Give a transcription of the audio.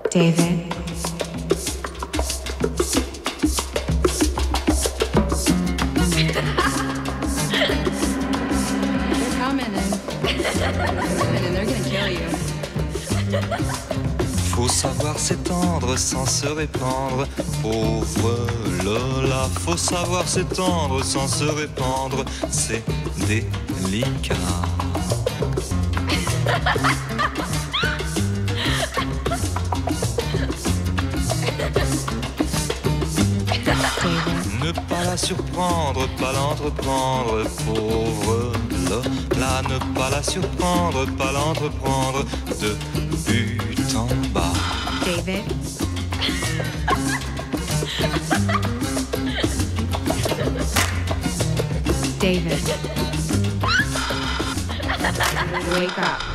David. They're coming and they're gonna kill you. Faut savoir s'étendre sans se répandre, pauvre Lola. Faut savoir s'étendre sans se répandre, c'est délicat. Ne pas la surprendre, pas l'entreprendre, pauvre Lola. Ne pas la surprendre, pas l'entreprendre, de but en bas. David. David. Wake up.